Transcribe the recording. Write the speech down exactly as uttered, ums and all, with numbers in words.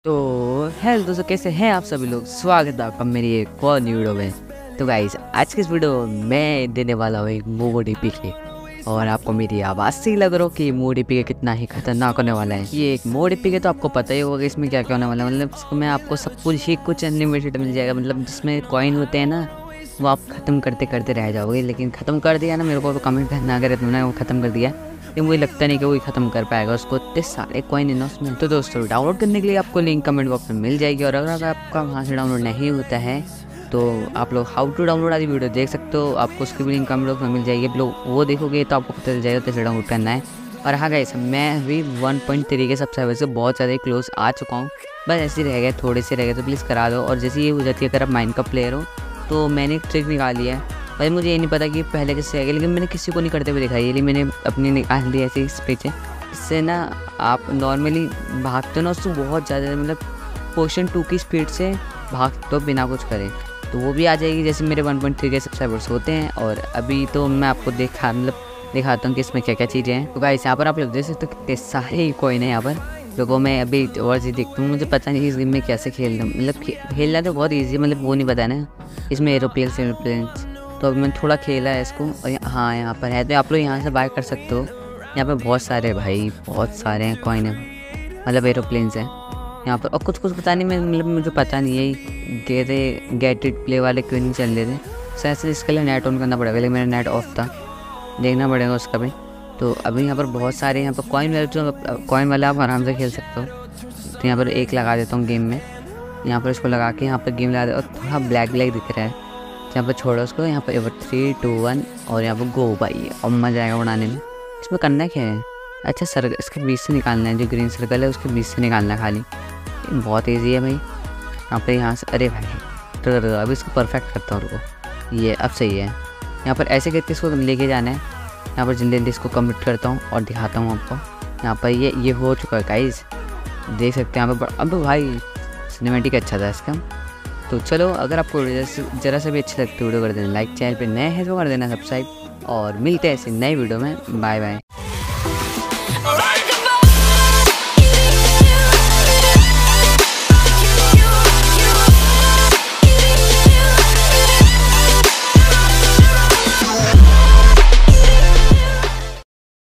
तो हेलो दोस्तों, कैसे हैं आप सभी लोग। स्वागत है आपका मेरी एक और न्यू वीडियो में। तो गाइस, आज की इस वीडियो में मैं देने वाला हूँ एक मोमो डीपी के। और आपको मेरी आवाज़ से ही लग रहा हो कि मोमो डीपी के कितना ही खतरनाक होने वाला है। ये एक मोमो डीपी के तो आपको पता ही होगा कि इसमें क्या क्या होने वाला है। मतलब इसमें आपको सब कुछ ही कुछ अनलिमिटेड मिल जाएगा। मतलब जिसमें कॉइन होते हैं ना, वो आप ख़त्म करते करते रह जाओगे। लेकिन ख़त्म कर दिया ना, मेरे को कमेंट करना अगर तुमने वो ख़त्म कर दिया, लेकिन मुझे लगता नहीं कि वो ख़त्म कर पाएगा उसको। इतने सारे कॉइन है ना उसमें। तो दोस्तों, डाउनलोड करने के लिए आपको लिंक कमेंट बॉक्स में मिल जाएगी। और अगर आपका वहाँ से डाउनलोड नहीं होता है तो आप लोग हाउ टू डाउनलोड आदि वीडियो देख सकते हो। आपको उसकी भी लिंक कमेंट बॉक्स में मिल जाएगी। आप लोग वो देखोगे तो आपको पता चल जाएगा कैसे डाउनलोड करना है। और हाँ गाइस, मैं अभी one point three K subscriber से बहुत ज़्यादा क्लोज आ चुका हूँ। बस ऐसे ही रह गए, थोड़े से रह गए, तो प्लीज़ करा दो। और जैसे ये हो जाती है, अगर आप माइंड का प्लेयर हो तो मैंने एक ट्रिक निकाली है। भाई मुझे ये नहीं पता कि पहले किससे आएगा, लेकिन मैंने किसी को नहीं करते हुए दिखाई, इसलिए मैंने अपनी निकाल ली ऐसे इस पीछे। इससे ना आप नॉर्मली भागते हो ना, उससे बहुत ज़्यादा मतलब पोर्शन टू की स्पीड से भागते हो बिना कुछ करे, तो वो भी आ जाएगी जैसे मेरे one point three K subscribers होते हैं। और अभी तो मैं आपको दिखा मतलब दिखाता हूँ कि इसमें क्या क्या चीज़ें हैं। तो गाइस, यहाँ पर आप लोग देख सकते हो कितने सारे कॉइन है यहाँ पर। लोगों में अभी और चीज़ देखता हूँ, मुझे पता नहीं इस गेम में कैसे खेलना, मतलब खेलना तो बहुत ईजी है, मतलब वो नहीं पता ना इसमें एरोप्लेन्स एरोप्लेन्स। तो अभी मैंने थोड़ा खेला है इसको। और हाँ, यहाँ पर है, तो आप लोग यहाँ से बाय कर सकते हो। यहाँ पर बहुत सारे भाई बहुत सारे हैं कॉइन है, मतलब एरोप्लेन्स हैं यहाँ पर। और कुछ कुछ पता नहीं, मैं मतलब मुझे पता नहीं है गेरे गेट इट प्ले वाले क्यों नहीं चल रहे थे। शायद से इसके लिए नेट ऑन करना पड़ेगा, लेकिन मेरा नेट ऑफ था, देखना पड़ेगा उसका भी। तो अभी यहाँ पर बहुत सारे यहाँ पर कॉइन वाले, जो कॉइन वाले आप आराम से खेल सकते हो। तो यहाँ पर एक लगा देता हूँ गेम में, यहाँ पर इसको लगा के यहाँ पर गेम लगा दे। और थोड़ा ब्लैक ब्लैक दिख रहा है, यहाँ पर छोड़ो उसको। यहाँ पर थ्री टू वन और यहाँ पर गो भाई, और मज़ा आएगा उड़ाने में। इसमें करना क्या है, अच्छा सर्कल इसके बीच से निकालना है, जो ग्रीन सर्कल है उसके बीच से निकालना है खाली। बहुत ईजी है भाई। यहाँ पे यहाँ से, अरे भाई तो अभी इसको परफेक्ट करता हूँ रुको, ये अब सही है। यहाँ पर ऐसे करके इसको लेके जाना है। यहाँ पर जल्दी जल्दी इसको कंप्लीट करता हूँ और दिखाता हूँ आपको। यहाँ पर ये ये हो चुका है गाइस, देख सकते हैं यहाँ पर। अब भाई सिनेमैटिक अच्छा था इसका। तो चलो, अगर आपको ज़रा सा भी अच्छी लगती है वीडियो कर देना लाइक, चैनल पे नए हैं तो कर देना सब्सक्राइब। और मिलते हैं ऐसे नए वीडियो में। Bye bye.